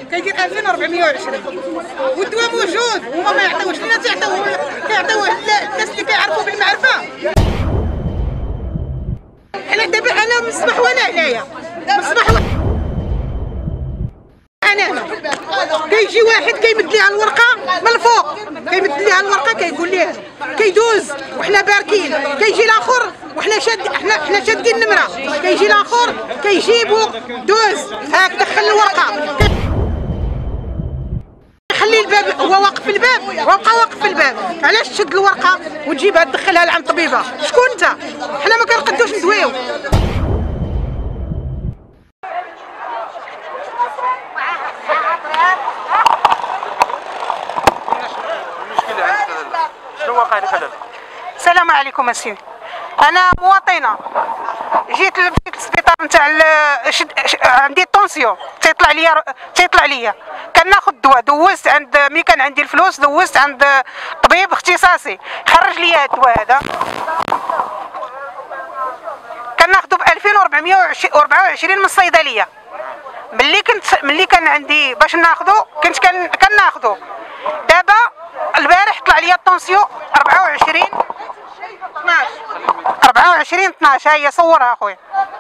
كيدير 2420 والدواء موجود، هما ما يعطيوش لنا، كيعطيوه الناس اللي كيعرفوا بالمعرفه. حنا دابا انا من الصباح وانا هنايا، من الصباح انا هنا كيجي واحد كيمد ليها الورقه من الفوق، كيمد ليها الورقه كيقول ليها كيدوز وحنا باركين، كيجي الاخر وحنا حنا شادين النمره، كيجي الاخر كيجيبو دوز هاك دخل الورقه، خلي الباب هو واقف في الباب وبقى واقف في الباب. علاش تشد الورقه وتجيبها تدخلها لعند طبيبه؟ شكون انت؟ حنا ما كنقدوش ندويو. السلام عليكم اسيدي، انا مواطنه جيت للسبيطار نتاع عندي الطونسيون تيطلع ليا كناخذ دواء، دوزت عند ملي كان عندي الفلوس دوزت عند طبيب اختصاصي خرج لي الدواء هذا كناخذو ب 2424 من الصيدليه. ملي كان عندي باش ناخذو كنت كناخذو. دابا البارح طلع لي الطونسيون 24/12 ها هي صورها اخويا.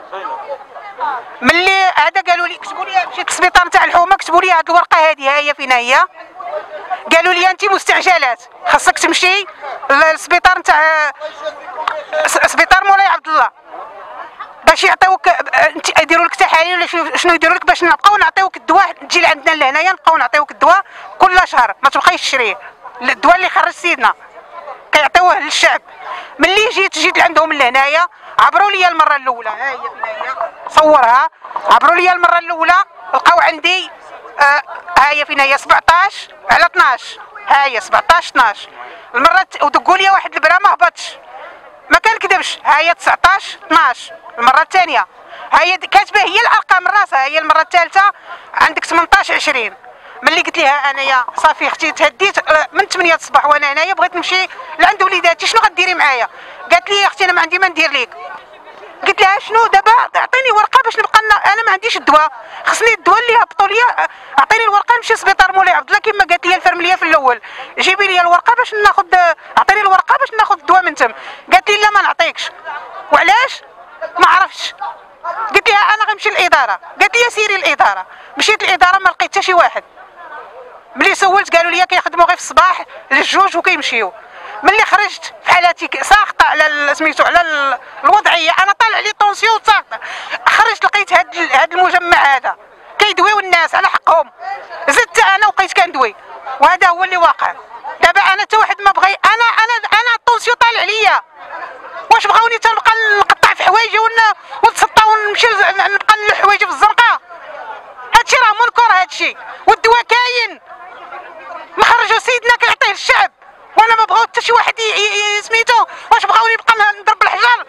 ملي هذا قالوا لي كتبوا لي مشيت للسبيطار نتاع الحومه كتبوا لي هذه الورقه هذه ها هي فين هي، قالوا لي انت مستعجلات خاصك تمشي للسبيطار نتاع سبيطار مولاي عبد الله باش يعطيوك يديروا لك تحاليل ولا شنو يديروا لك باش نبقاو نعطيوك الدواء. تجي لعندنا لهنايا نبقاو نعطيوك الدواء كل شهر، ما تبقايش تشريه. الدواء اللي خرج سيدنا كيعطيوه للشعب. ملي جيت لعندهم لهنايا عبروا لي المره الاولى ها هي هنايا صورها، عبروا لي المره الاولى لقاو عندي ها هي فين هي 17/12 ها هي 17/12 المره ودقوا لي واحد البرا ما هبطش ما كنكذبش ها هي 19/12 المره الثانيه ها هي كاتبه هي الارقام راسها هي المره الثالثه عندك 18/20. ملي قلت لها انايا صافي اختي تهديت من 8 الصباح وانا هنايا بغيت نمشي لعند وليداتي شنو غديري معايا؟ قالت لي يا اختي انا ما عندي ما ندير ليك. قلت لها شنو دابا اعطيني ورقه باش نبقى انا ما عنديش الدواء، خصني الدواء اللي هبطوا لي، اعطيني الورقه نمشي لسبيطار مولاي عبد الله كما قالت لي الفرمليه في الاول، جيبي لي الورقه باش ناخذ، اعطيني الورقه باش ناخذ الدواء من تم. قالت لي لا ما نعطيكش. وعلاش؟ ما عرفتش. قلت لها انا غنمشي للاداره، قالت لي سيري للاداره. مشيت للاداره ما لقيت حتى شي واحد. ملي سولت قالوا لي كيخدموا غير في الصباح للجوج وكيمشيو. ملي خرجت في حالتي ساقطه على سميتو على الوضعيه، انا طالع لي طونسيون ساقطه، خرجت لقيت هاد المجمع هذا كيدويو الناس على حقهم، زدت انا وبقيت كندوي، وهذا هو اللي واقع. دابا انا حتى واحد ما بغي، انا الطونسيون طالع ليا، واش بغاوني تنبقى نقطع في حوايجي ونتسطى ونمشي نبقى نلح حوايجي في الزنقه؟ هادشي راه منكر هادشي، والدواء كاين مخرجوا سيدنا كيعطيه للشعب، وانا ما بغاو حتى شي واحد سميتو، واش بغاوني نبقى نضرب الحجر؟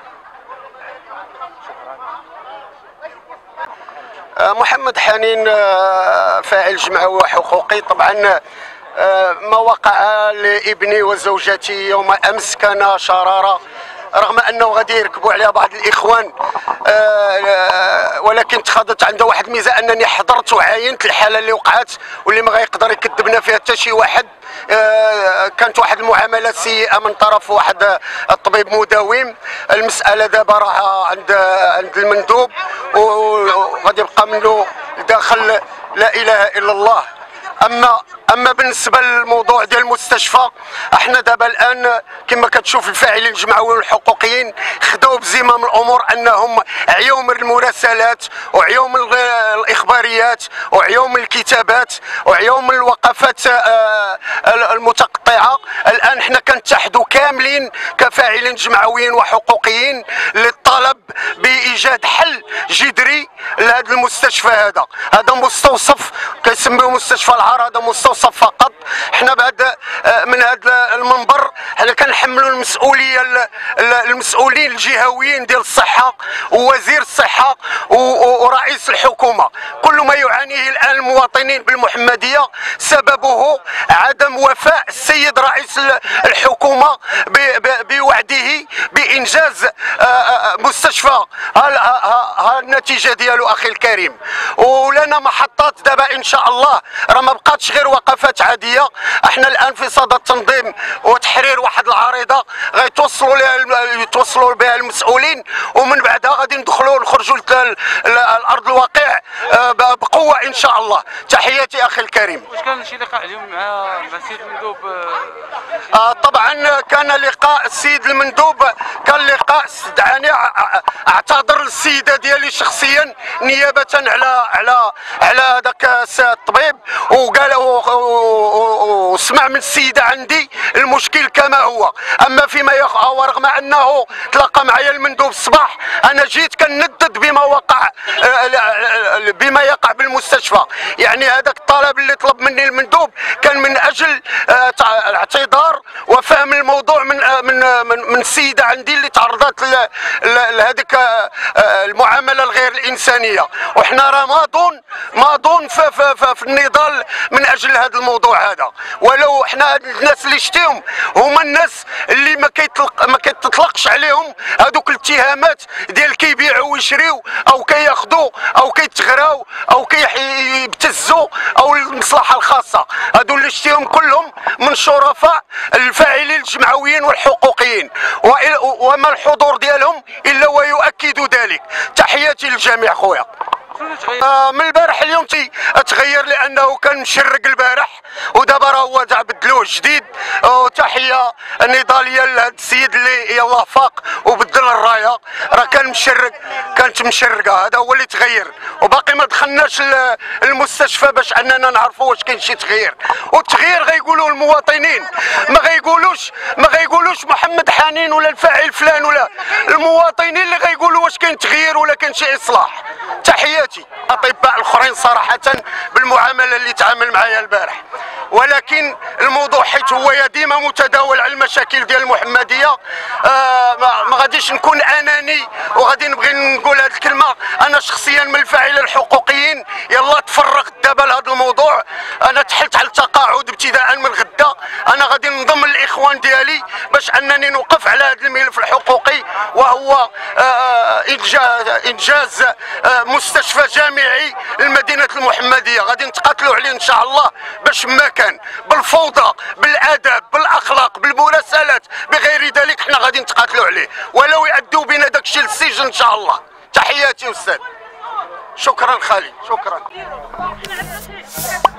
محمد حنين فاعل جمعوي وحقوقي. طبعا ما وقع لابني وزوجتي يوم امس كان شراره، رغم انه غادي يركبوا عليها بعض الاخوان، ولكن اتخذت عنده واحد الميزه انني حضرت وعاينت الحاله اللي وقعت، واللي ما غيقدر يكذبنا فيها حتى شي واحد. كانت واحد المعامله سيئه من طرف واحد الطبيب مداوم. المساله دابا راها عند المندوب وغادي يبقى منه داخل لا اله الا الله. اما بالنسبه للموضوع ديال المستشفى، احنا دابا الان كما كتشوف الفاعلين الجمعويين والحقوقيين خداو بزمام الامور، انهم عيوا من المراسلات وعيوا من الاخباريات وعيوا من الكتابات وعيوا من الوقفات المتقطعه. الان احنا كنتحدوا كاملين كفاعلين جمعويين وحقوقيين للطلب بايجاد حل جذري لهذا المستشفى. هذا مستوصف كيسميوه مستشفى العار، هذا مستوصف توصف فقط. حنا بعد من هذا المنبر حنا كنحملوا المسؤوليه المسؤولين الجهويين ديال الصحه ووزير الصحه ورئيس الحكومه. كل ما يعانيه الان المواطنين بالمحمديه سببه عدم وفاء السيد رئيس الحكومه بوعده بانجاز مستشفى. ها النتيجه ديالو اخي الكريم. ولنا محطات دابا ان شاء الله، راه ما بقاتش غير وقفات عاديه. احنا الان في صدد تنظيم وتحرير واحد العريضه يتوصلوا بها المسؤولين، ومن بعدها غادي ندخلوا نخرجوا لارض الواقع بقوه ان شاء الله. تحياتي اخي الكريم. واش كان شي لقاء اليوم مع السيد المندوب؟ طبعا كان لقاء السيد المندوب، كان لقاء استدعاني. اعتذر للسيده ديالي شخصيا نيابه على هذاك الطبيب، وقال وسمع من السيده عندي المشكل كما هو. اما فيما ورغم انه تلاقى معي المندوب الصباح، انا جيت كندد بما يقع بالمستشفى. يعني هذاك الطلب اللي طلب مني المندوب كان من اجل الاعتذار وفهم الموضوع من السيده عندي اللي تعرضت لهذيك المعامله الغير الانسانيه. وحنا راه ماضون في النضال من اجل هذا الموضوع هذا. ولو حنا الناس اللي شتيهم هما الناس اللي ما كيتطلقش عليهم هذوك الاتهامات ديال كيبيعوا ويشريوا او كياخذوا او كيتغراو او كيبتزوا او المصلحه الخاصه. هذو اللي شتيهم كلهم من شرفاء الفاعلين الجمعويين والحقوقيين، وما الحضور ديالهم الا ويؤكد ذلك. تحياتي للجميع خويا. من البارح اليوم تغير لانه كان مشرق البارح، ودابا راه هو تاع بدلوه جديد. وتحيه نضاليه لهذا السيد اللي يلاه فاق وبدل الرايه. راه كانت مشرقه، هذا هو اللي تغير. وباقي ما دخلناش المستشفى باش اننا نعرفوا واش كاين شي تغيير. والتغيير غيقولوا المواطنين، ما غيقولوش محمد حنين ولا الفاعل فلان، ولا المواطنين اللي غيقولوا واش كاين تغيير ولا كاين شي اصلاح. تحياتي. اطباء الاخرين صراحه بالمعامله اللي تعامل معايا البارح، ولكن الموضوع حيت هو ديما متداول على المشاكل ديال المحمديه. ما غاديش نكون اناني وغادي نبغي نقول هذه الكلمه. انا شخصيا من الفاعلين الحقوقيين يلا تفرغت دابا لهذا الموضوع. انا تحلت على التقاعد ابتداء من غدا. انا غادي نضم الاخوان ديالي باش انني نوقف على هذا الملف الحقوقي، وهو انجاز مستشفى جامعي لمدينه المحمديه. غادي نتقاتلوا عليه ان شاء الله باش ما كان بالفوضى بالاداب بالاخلاق بالمراسلات بغير ذلك. حنا غادي نتقاتلوا عليه ولو يأدوا بنا داكشي للسجن ان شاء الله. تحياتي استاذ. شكرا خالد. شكرا.